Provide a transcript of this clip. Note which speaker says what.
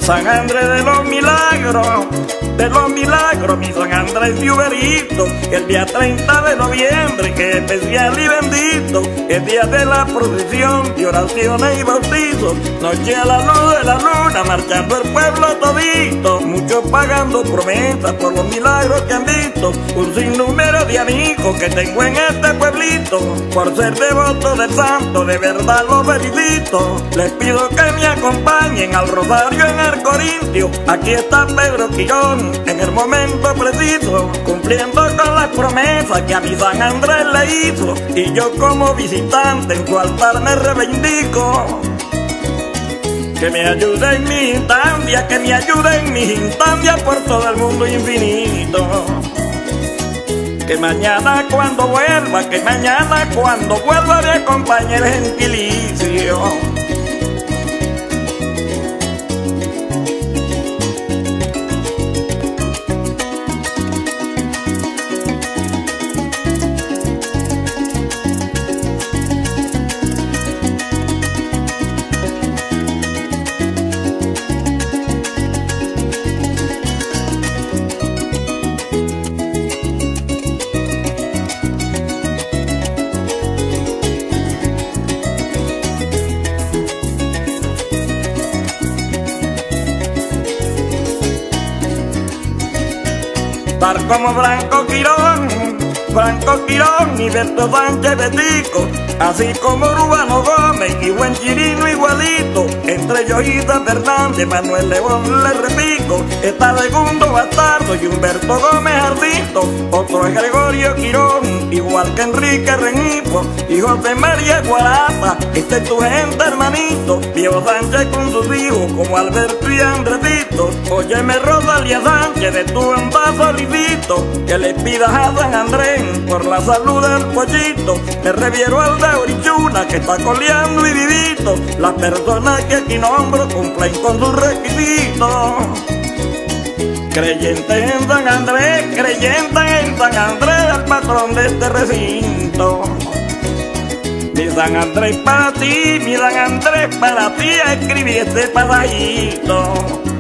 Speaker 1: San Andrés de los milagros, mi San Andrés de Uberito, el día 30 de noviembre, que es especial y bendito, el día de la procesión de oraciones y bautizos, noche a la luz de la luna, marchando el pueblo todito, muchos pagando promesas por los milagros que han visto, un sinnúmero de amigos que tengo en este pueblito, por ser devoto del santo, de verdad lo felicito, les pido que me acompañen al rosario en el Corintio, aquí está Pedro Quirón, en el momento preciso, cumpliendo con las promesas que a mi San Andrés le hizo, y yo como visitante en su altar me reivindico. Que me ayude en mi instancia, que me ayude en mis instancias por todo el mundo infinito. Que mañana cuando vuelva me acompañe el gentilicio. Tal como Franco Quirón y Berto Sánchez Betico, así como Urbano Gómez y Buen Chirino igualito, entre ellos Isa Fernández, Manuel León le repico, está Segundo Bastardo y Humberto Gómez Ardito, otro es Gregorio Quirón, igual que Enrique Rengifo y José María Guarata, este es tu gente hermanito, Diego Sánchez con sus hijos como Alberto y Andresito, óyeme Rosalía Sánchez de tu solicito, que le pidas a San Andrés por la salud del pollito, me refiero al de Orichuna que está coleando y vivito, las personas que aquí nombro cumplen con sus requisitos. Creyentes en San Andrés, el patrón de este recinto. Mi San Andrés para ti, escribí este pasajito.